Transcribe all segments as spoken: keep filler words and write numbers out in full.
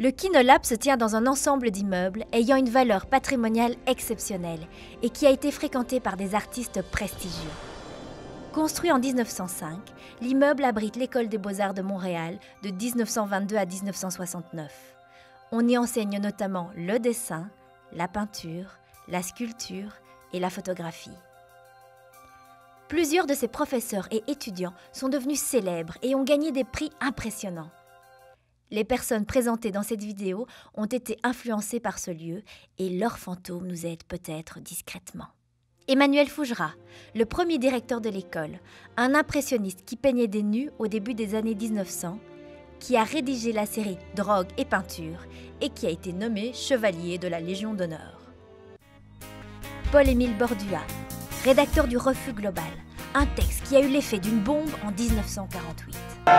Le Kinolab se tient dans un ensemble d'immeubles ayant une valeur patrimoniale exceptionnelle et qui a été fréquenté par des artistes prestigieux. Construit en mille neuf cent cinq, l'immeuble abrite l'École des Beaux-Arts de Montréal de mille neuf cent vingt-deux à mille neuf cent soixante-neuf. On y enseigne notamment le dessin, la peinture, la sculpture et la photographie. Plusieurs de ses professeurs et étudiants sont devenus célèbres et ont gagné des prix impressionnants. Les personnes présentées dans cette vidéo ont été influencées par ce lieu et leurs fantômes nous aident peut-être discrètement. Emmanuel Fougerat, le premier directeur de l'école, un impressionniste qui peignait des nus au début des années mille neuf cents, qui a rédigé la série Drogue et peinture et qui a été nommé chevalier de la Légion d'honneur. Paul-Émile Bordua, rédacteur du Refus Global, un texte qui a eu l'effet d'une bombe en mille neuf cent quarante-huit.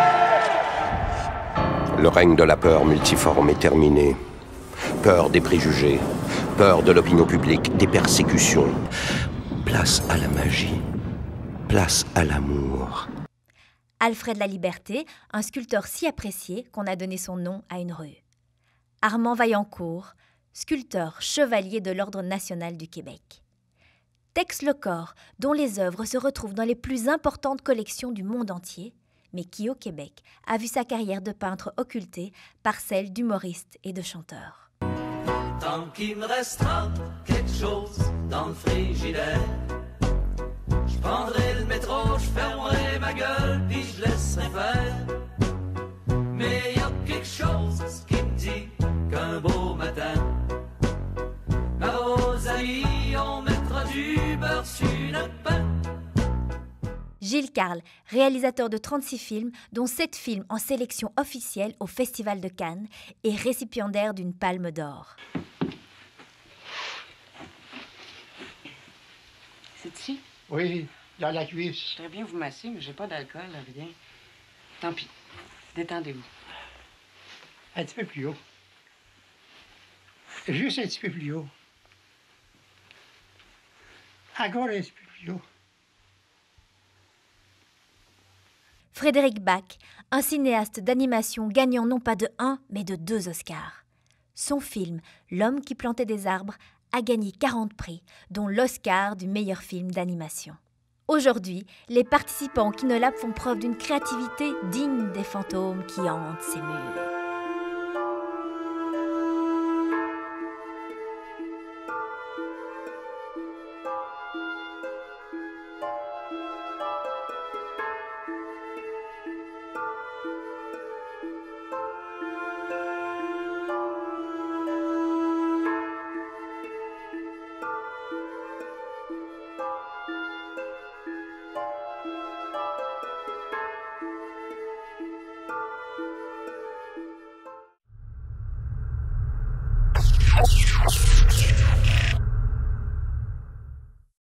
Le règne de la peur multiforme est terminé. Peur des préjugés, peur de l'opinion publique, des persécutions. Place à la magie, place à l'amour. Alfred Laliberté, un sculpteur si apprécié qu'on a donné son nom à une rue. Armand Vaillancourt, sculpteur chevalier de l'Ordre national du Québec. Tex Lecor, dont les œuvres se retrouvent dans les plus importantes collections du monde entier, mais qui, au Québec, a vu sa carrière de peintre occultée par celle d'humoriste et de chanteur. Tant qu'il me restera quelque chose dans le frigidaire, je prendrai le métro, je fermerai ma gueule, puis je laisserai faire. Mais y a quelque chose qui me dit qu'un beau matin, ma Rosalie, on mettra du beurre sur le pain. Gilles Carle, réalisateur de trente-six films, dont sept films en sélection officielle au Festival de Cannes et récipiendaire d'une palme d'or. C'est ici? Oui, dans la cuisse. Je voudrais bien vous masser, mais j'ai pas d'alcool, rien. Tant pis. Détendez-vous. Un petit peu plus haut. Juste un petit peu plus haut. Encore un petit peu plus haut. Frédéric Bach, un cinéaste d'animation gagnant non pas de un, mais de deux Oscars. Son film « L'homme qui plantait des arbres » a gagné quarante prix, dont l'Oscar du meilleur film d'animation. Aujourd'hui, les participants au Kinolab font preuve d'une créativité digne des fantômes qui hantent ces murs.